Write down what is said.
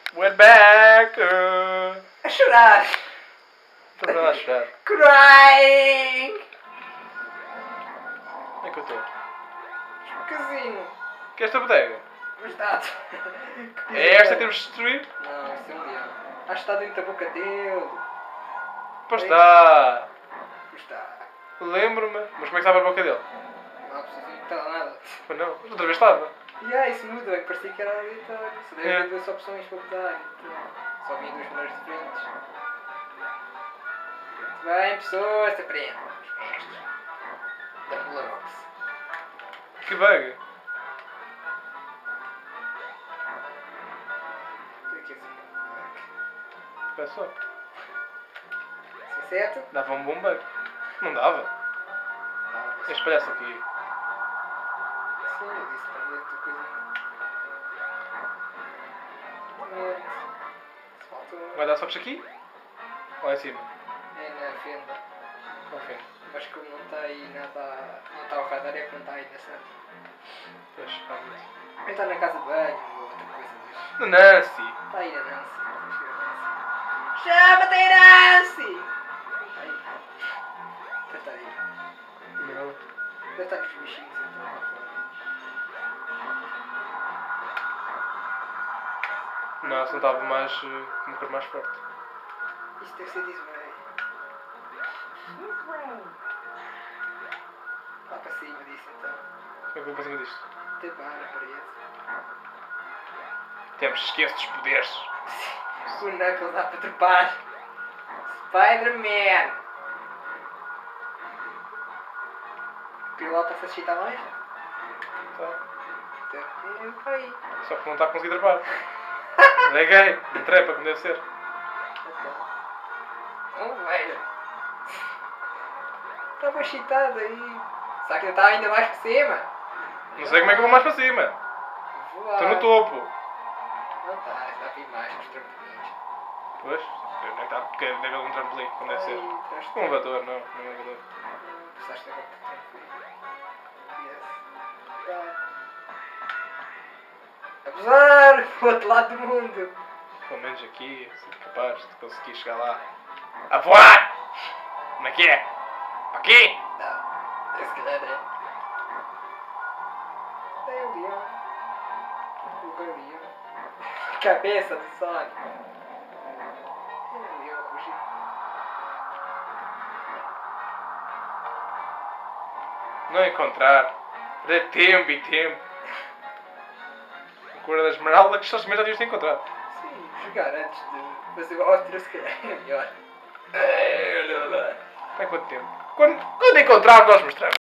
We're back! A chorar! Estou a chorar. Crying! Onde é que eu estou? Casino! Que é esta bodega? Mas está. É esta que temos de destruir? Não, isso é um leão. Acho que está dentro da boca dele. Pois está! Mas está. Lembro-me. Mas como é que estava a boca dele? Não há pessoas que não está nada. Pois não, mas outra vez estava. E isso muda, é que parecia que era aleatório. Só deve É. haver duas opções para mudar. Então, só vinha duas maneiras diferentes. Muito bem, pessoas, se aprendam. Os mestres. Da Polarox. Que bug! O que é esse bug? Olha só. Se acerto? Dava um bom bug. Não dava. Não, Espalhasse aqui. sim, eu disse para dentro do coisinho. Se faltou. Vai dar socos aqui? Ou lá em cima? É na fenda. Ok. Mas como não está aí nada. Não está o radar, é que não está aí nessa. Pois, realmente. Ele está na casa de banho ou outra coisa disso. No Nancy! Está aí a Nancy. Vamos ver a Nancy. Chama-te a Nancy! Está aí. Deve estar aí. Não. Deve estar nos bichinhos então lá fora. Não, se não estava mais. uma cor mais forte. Isto deve ser this way. Lá para cima disso então. Como é que eu vou para cima disto? Tapar a parede. Temos, esquece dos poderes. O Knuckles dá para trepar. Spider-Man! Pilota-se a chitar mais? Tá. Tempo aí. Só que não está a conseguir trepar. É gay, não trepa como deve ser. Não vejo. Estava chitado aí. Só que eu estava ainda mais por cima. Não sei como é que eu vou mais para cima. Voar. Estou no topo. Não está, está a vir mais com os trampolins. Pois, onde é que está? Porque deve haver um trampolim, como deve ser. Ai, traz Um elevador, não, não é um elevador. Precisaste agora por trampolim. Yes. Tá. Abusar! Para o outro lado do mundo. Pelo menos aqui, sou capaz de conseguir chegar lá. A voar! Como é que é? Aqui! Não. Esse calhar é. Tem o leão. O leão. Cabeça do Sonic. Tem o leão a fugir. Não encontrar. Perder tempo e tempo. A cor da esmeralda que só também já devias ter encontrado. Sim, jogar antes de fazer o outro se calhar é melhor. Tem quanto tempo? Quando encontrarmos nós mostramos.